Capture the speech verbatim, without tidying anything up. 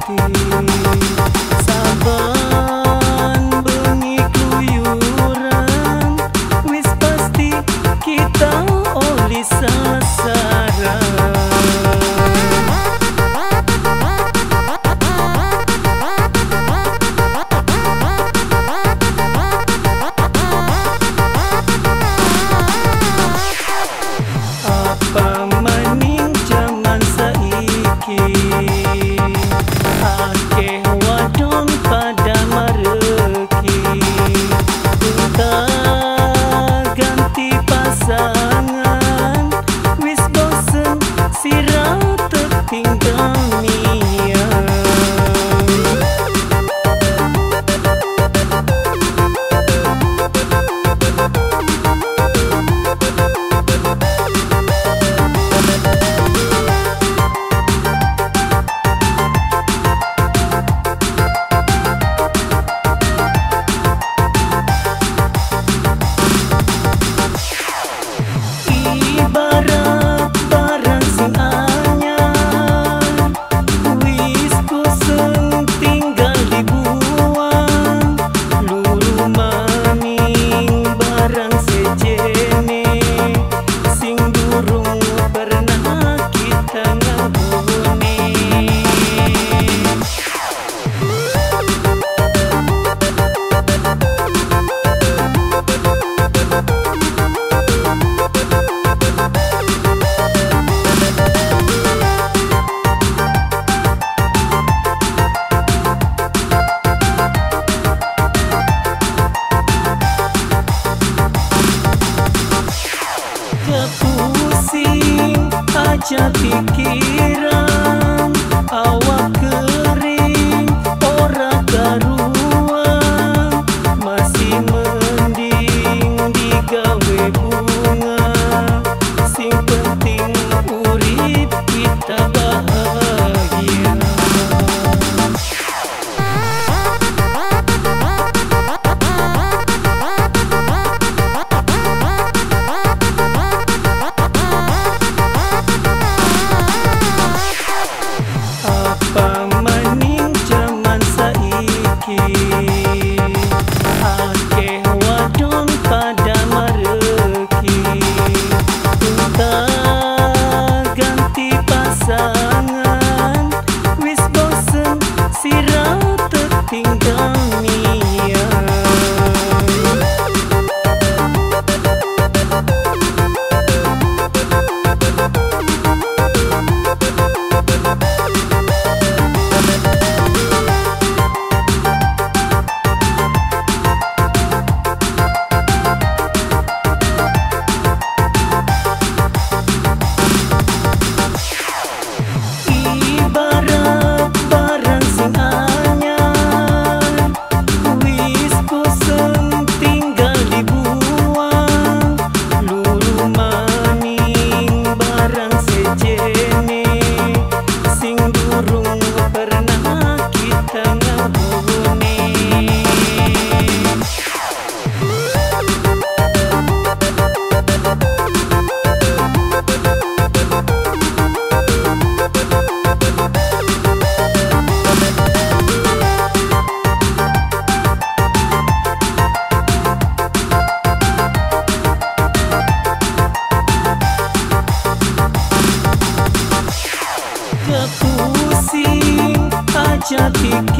hati. Saban bengi kuyuran, wis pasti kita oli sasaran. Apa maning jaman saiki, akeh wadon pada mareki. Kita ganti pasangan, wis bosen sirah tertinggal mian. Ibarat barang sing anyar, wis bosen tinggal dibuang. Lulu maning barang sejene, sing durung pernah kita ngabone. Kepusing aja pikiran, awak kering ora karuan. Masih mending digawe bunga, sing penting urip kita bahagia. Apa maning jaman saiki, akeh wadon pada mareki. Kita ganti pasangan, wis bosen sirah tertinggal mian. Ibarat barang sing anyar, wis bosen tinggal dibuang. Lulu maning barang sejene, sing durung pernah kita ngabone. Kepusing aja pikiran,